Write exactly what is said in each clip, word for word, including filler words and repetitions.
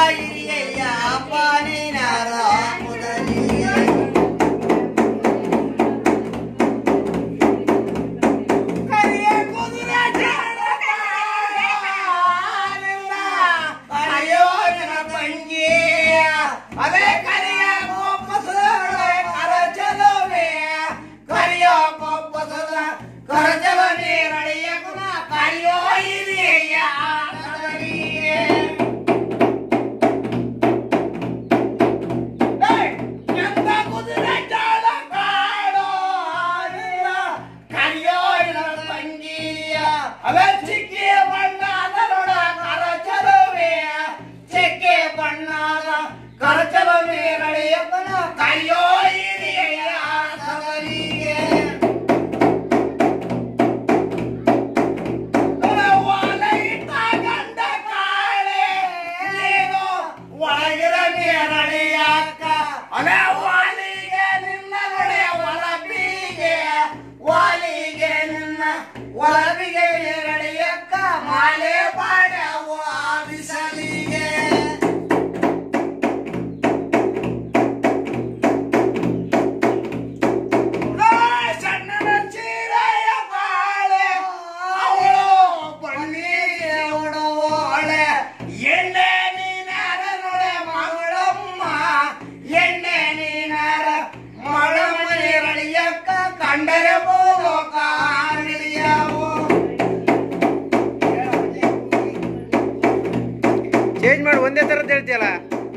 ಹಿರಿಯಯ್ಯ ಪಾನಿನಾರ ಕುದರಿಗೆ ಕರಿಯ ಕುದುರೆ ಅಯ್ಯೋ ತಂಗಿ ಅದೇ ಕರಿಯ ಕೋಪಸಳೆ ಕರಚಲವೇ ಕರಿಯ ಕೋಪಸದ ಕರಚಲ ನೀರಳಿಯ ಕುನ ಕರಿಯೋ ಹಿರಿಯಯ್ಯ ಎಂತ ಕುದುರೆ ಜಾಳ ಕಾಡೋ ಕರಿಯೋ ತಂಗಿಯ ಅವೇ ಚಿಕ್ಕಿ ಬಣ್ಣದ ನೋಡ ಕರಚಲವೇ ಚಿಕ್ಕಿ ಬಣ್ಣದ ಕರಚಲ ನೀರಳಿಯ ಕುನ ಕರಿಯೋ ಹಿರಿಯಯ್ಯ ಸಗಲಿಗೆ ಒಳಗಿರ ನೀರಳಿಯಾಕ ಅಲೆ ವಾಲಿಗೆ ನಿನ್ನ ನಡೆ ಒಳಬಿಗೆ ವಾಲಿಗೆ ನಿನ್ನ ಒಳಬಿಗೆ ನೀರಳಿಯಕ್ಕ ಮಾಲೆ ಬಾಡವ ಬಿಸಲಿಗೆ ಸಣ್ಣನ ಚೀರೆಯ ಬಾಳೆ ಅವಳು ಬಣ್ಣಿಗೆ ಉಡೋಳೆ ಎಣ್ಣೆ ಎಣ್ಣೆ ನೀನಾರ ಮಳಮ ನೀರಳಿಯಕ್ಕ ಕಂಡರೆ ಬೋಲೋಕ ನಿಳಿಯವು ಚೇಂಜ್ ಮಾಡಿ ಒಂದೇ ತರದ್ ಹೇಳ್ತೀಯಲ್ಲ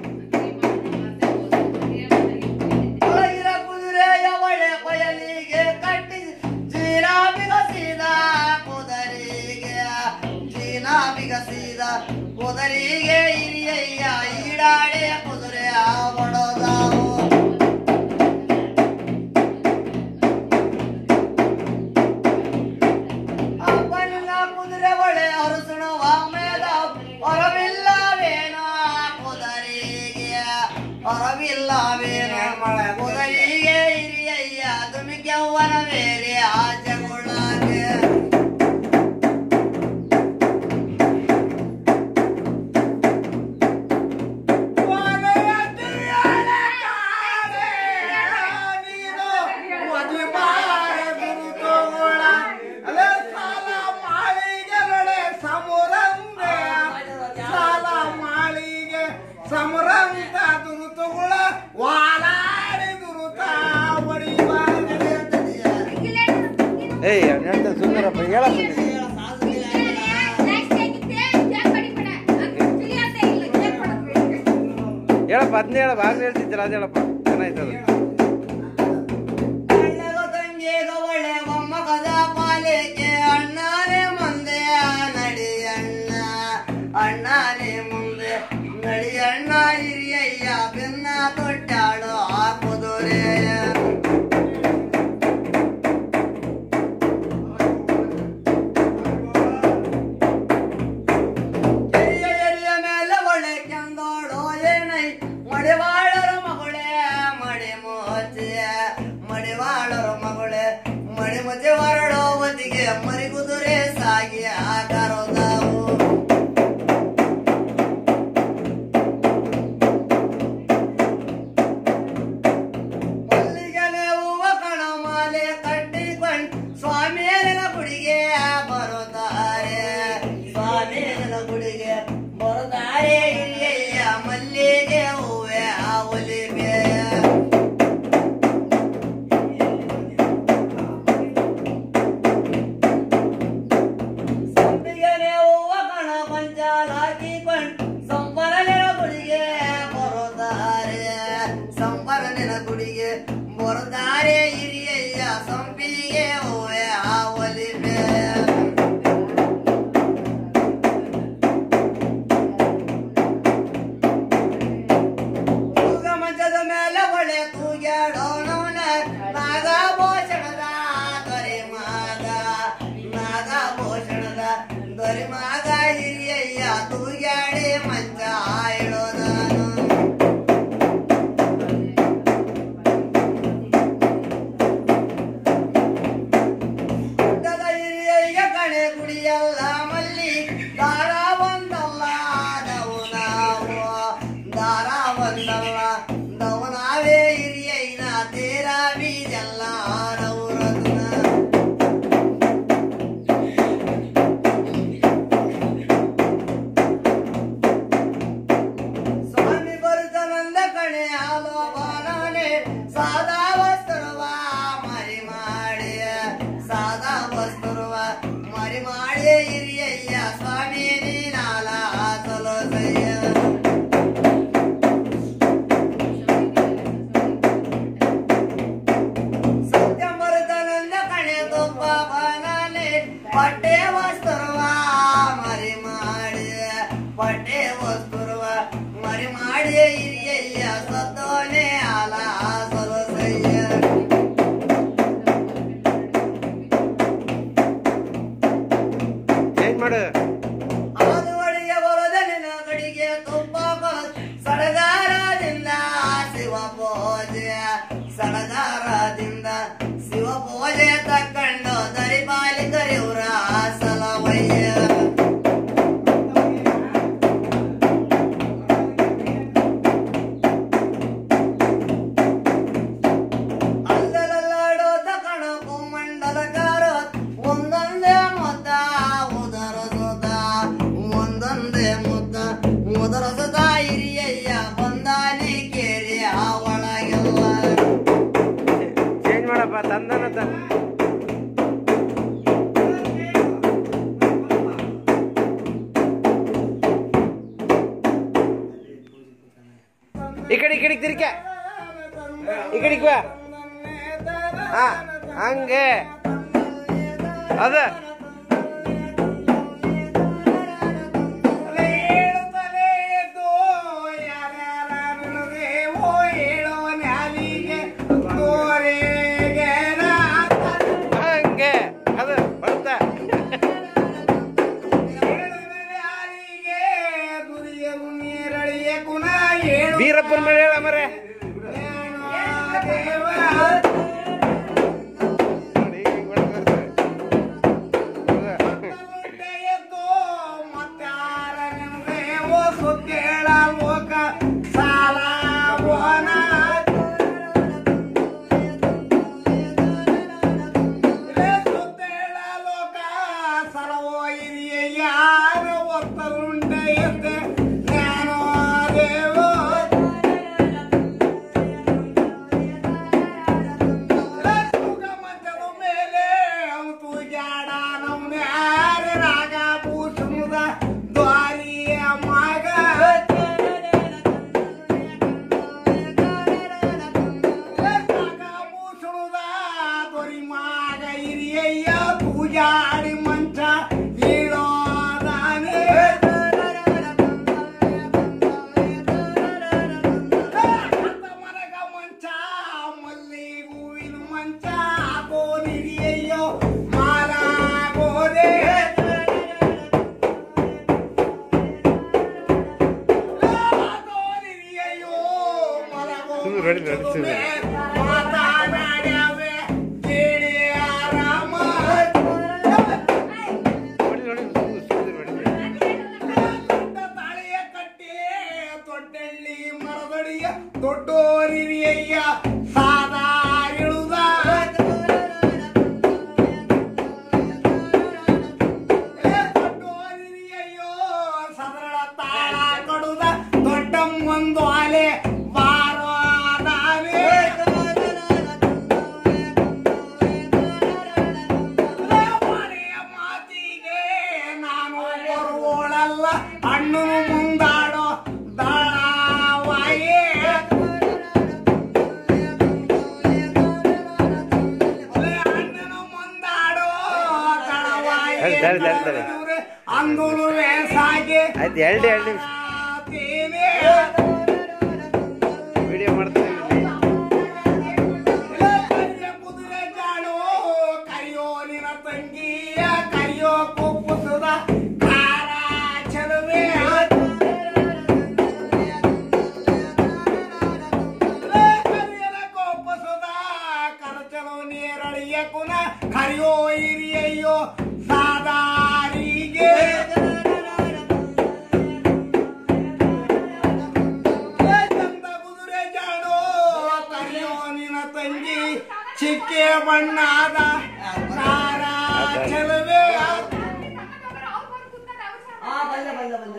ಕುದುರೆಯ ಒಳೆ ಕೊಯಲಿಗೆ ಕಟ್ಟಿ ಚೀನಾ ಬಿಗಸಿದ ಕುದರಿಗೆ ಚೀನಾ ಬಿಗಸಿದ ಕುದರಿಗೆ ಹಿರಿಯಯ್ಯ ಈಡಾಡೆ ಕುದುರೆ ಬಡೋದಾವು ಅಪ್ಪನ ಕುದುರೆ ಒಳೆ ಹರಸುಣವ ಮೇದ ಹೊರವಿಲ್ಲವೇನೋ ಕುದರಿಗೆ ಹೊರವಿಲ್ಲವೇನೋ ಕುದರಿಗೆ ಹಿರಿಯಯ್ಯ ತುಮಿಕೆವ್ವನ ಬೇರೆ ಆಚೆಗೊಳ್ಳಾಗೆ ಸಮರಂತ ದುರುತುಗಳ ವಾಲಾಡಿ ದುರುತ ಹೊಡಿಯುವ ಏಯ್ ಹೇಳ್ತ ಸುಂದರಪ್ಪ ಹೇಳಪ್ಪ ಹೇಳಪ್ಪ ಅದನ್ನ ಹೇಳಪ್ಪ ಆಗ್ಲೇ ಹೇಳ್ತಿದ್ದಲ್ಲ ಅದು ಹೇಳಪ್ಪ ಚೆನ್ನಾಯ್ತದ ತಂಗಿಗ ಒಳ್ಳೆ ಮೊಮ್ಮಗದ ಪಾಲಿಕೆ ಅಣ್ಣನೇ ಮುಂದೆ ನಡಿ ಅಣ್ಣ ಅಣ್ಣನೇ ಮುಂದೆ ನಡಿ ಅಣ್ಣ ಹಿರಿಯಯ್ಯ ಬೆನ್ನ ತೊಟ್ಟಾಡು ಆ ಕುದುರೆ ಹಿರಿಯ ಮೇಲೆ ಒಳ್ಳೆ ಕೆಂದೋಳು ಏನೈ ಮಡಿವಾಳರ ಮಗಳೇ ಮಡಿ ಮೋಚೆ ಮಡಿವಾಳರ ಮಗಳೇ ಮಡಿ ಮುಚ್ಚೆ ಹೊರಡೋ ಹೊತ್ತಿಗೆ ಮರಿ ಕುದುರೆ ಸಾಗಿ ಆಗರೋದಾವು ಮಲ್ಲಿಗೆನೆ ಹೂವ ಕಣ ಮಾಲೆ ಕಟ್ಟಿಕೊಂಡು ಸ್ವಾಮಿಯರ ಗುಡಿಗೆ ಬರುತ್ತಾರೆ ಸ್ವಾಮಿಯರ ಗುಡಿಗೆ ಬರುತ್ತಾರೆ ಹಿರಿಯಯ್ಯ ಮಲ್ಲಿಗೆ ಹೂವೆ ಆ ಒಲಿವೆ ಸಂಪಿಗೆನೆ ಹೂವ ಕಣ ಪಂಚಾಲ ಹಾಕಿಕೊಂಡು ಸಂಪರನೆರ ಗುಡಿಗೆ ಬರುತ್ತಾರೆ ಸಂಪರನೆರ ಗುಡಿಗೆ ಬರುತ್ತಾರೆ ಹಿರಿಯಯ್ಯ ಸಂಪಿಗೆ ಹೂವೆ ಆ ಒಲಿವೆ ಮಂಚದ ಮೇಲೆ ಒಳ್ಳೆ ತೂಗ್ಯಾಡೋಣವನ ನಾಗಭೂಷಣದ ದೊರೆ ಮಾಗ ನಾಗಭೂಷಣದ ದೊರೆ ಮಾಗ ಹಿರಿಯಯ್ಯ ತೂಗ್ಯಾಡಿ ಮಂಚ ಇಡೋದನು ಹಿರಿಯಯ್ಯ ಕಣೆ ಕುಡಿಯಲ್ಲ ಮಲ್ಲಿ ದಾರ ಬಂದಲ್ಲ ನಾವು ಪಟ್ಟೆ ವಸ್ತುರುವ ಮರಿ ಮಾಡಿ ಹಿರಿಯಯ್ಯ ಸತ್ತೋನೆ ಆಲ ಸೊಲಸಯ್ಯ ಚೇಂಜ್ ಮಾಡು ಅದು ಅಡಿಗೆ ಬರದ ನಿನ್ನ ಕಡಿಗೆ ತುಪ್ಪ ಸಡಗಾರದಿಂದ ಶಿವ ಪೂಜೆ ಸಡಗಾರದಿಂದ ಶಿವ ಪೂಜೆ ತಕ್ಕಂಡು ದರಿಪಾಲಿಕರಿವ್ರ ಸಲವಯ್ಯ ಅಲ್ಲಲಲ್ಲಾಡೋ ತಕಣ ಭೂಮಂಡಲಕಾರ ಒಂದೊಂದೇ ಮುದ್ದ ಉದರ ಸುತ ಒಂದೊಂದೇ ಮುದ್ದ ಉದರ ಸುತ ಹಿರಿಯಯ್ಯ ಬಂದಾನೆ ಕೇರಿ ಆ ಒಳಗೆಲ್ಲ ಚೇಂಜ್ ಮಾಡಪ್ಪ ತಂದನ ತಂದ ಈ ಕಡೆ ಈ ಕಡೆ ತಿರ್ಕ ಈ ಕಡೆಗೆ ಬಾ ಹಾ ಹಂಗೆ ಅದ ಹಂಗೆ ಅದ ಬರ್ತಾ ಬೀರಪ್ಪನ ಮೇಲೆ ಹೇಳ ಮರೆ ಪೂಜಾಡಿ ಮಂಚ ಈಳೋದಾನೆ ಮರಗ ಮಂಚ ಮಲ್ಲಿ ಹೂವಿನ ಮಂಚ ಗೋರಿಯಯ್ಯೋ ಮಾಲ ಗೋದೆ ಗೋರಿಯಯ್ಯೋ ಮಲ ಮಾತಾಡ್ಯಾವೆ ಕೇಳಿ ಆರಾಮ ತಾಳಿಯ ಕಟ್ಟಿ ತೊಟ್ಟೆಳ್ಳಿ ಮರದಡಿಯ ದೊಡ್ಡೋರಿಯಯ್ಯ ಸಾದಾ ಇಳುದ ದೊಡ್ಡೋರಿಯಯ್ಯೋ ಸದಳ ತಾಳ ಕಡುದ ದೊಡ್ಡಮ್ಮೊಂದು ಅಲೆ ಬಾರೋ ದಾವೆ ಮನೆಯ ಮಾತಿಗೆ ನಾನು ಬರುವೋಳಲ್ಲ ಹಣ್ಣು ಮುಂದಾಡೋ ದಾಳವಾಯೇ ಅಣ್ಣನ ಮುಂದಾಡೋ ದಳವಾಯೇ ಅಂದುಲು ಸಾಗೆ ಆಯ್ತು ಎರಡು ಎರಡು ನಿಮಿಷ ವಿಡಿಯೋ ಮಾಡ್ತೀನಿ ಕುದುರೆ ಜಾಡು ಕರಿಯೋ ನಿನ ತಂಗಿಯ ಕರಿಯೋ ಕುಪ್ಪುಸದ ಕಾರ ಚಲುವೆ ಕರಿಯಲ ಕೋಪಸದ ಕರಚಲು ನೇರಳಿಯ ಕುನ ಕರಿಯೋ ಹಿರಿಯಯ್ಯೋ ಸಾದಾರಿಗೆ ಕುದುರೆ ಜಾಡೋ ಕರಿಯೋ ನಿನ ತಂಗಿ ಚಿಕ್ಕೆ ಬಣ್ಣದ ಕಾರ ಚಲುವೆ